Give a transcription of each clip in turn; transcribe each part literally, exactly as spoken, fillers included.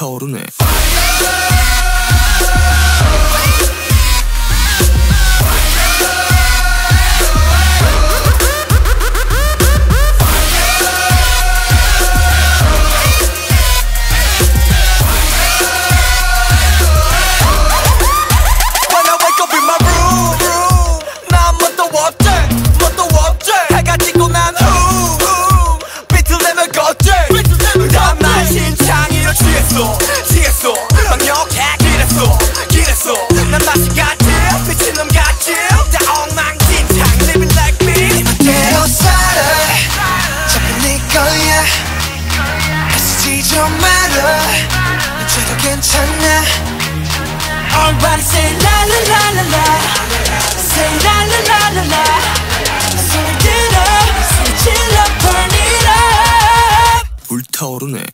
불타오르네. 취했어 막역해 길했어 길했어 난 다시 같지 미친놈 같지 다 엉망진창 living like me 그대로 살아 자꾸 네 거야 애쓰지 좀 말아 이제도 괜찮아 Everybody say la la la la la Say la la la la la 소리 들어 소리 질러 burn it up 불타오르네.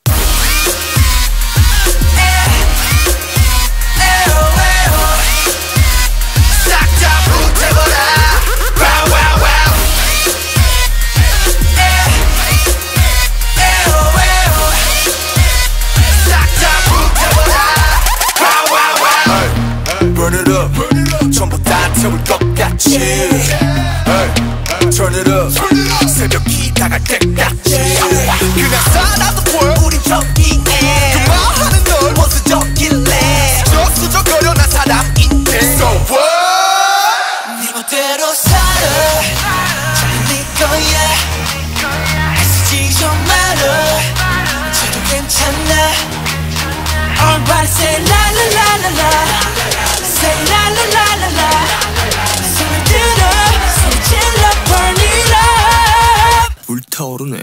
Burn it up 전부 다 태울 것 같이 hey, Turn it up 새벽이 다갈 때까지 그냥 살아도 보여 우린 저기에 그만하는 널 원수적일래 수적수적거려 난 사람인데 So what 네 멋대로 살아 자꾸 네 거야 애쓰지 좀 말아 이제도 괜찮아 Everybody say la la la la la Say la la la la la 소리 들어 소리 질러 burn it up 불타오르네.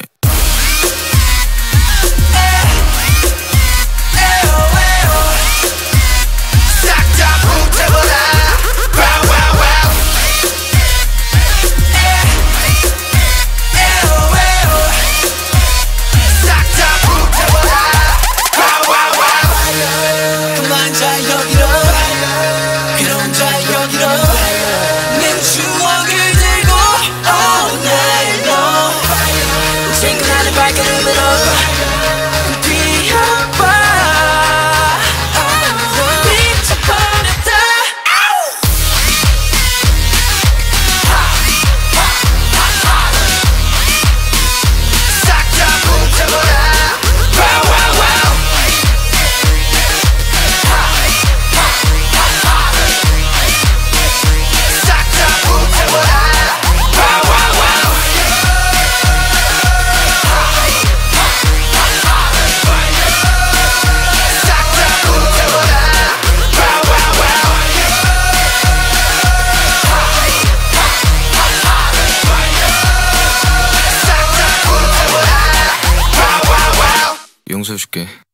용서해줄게.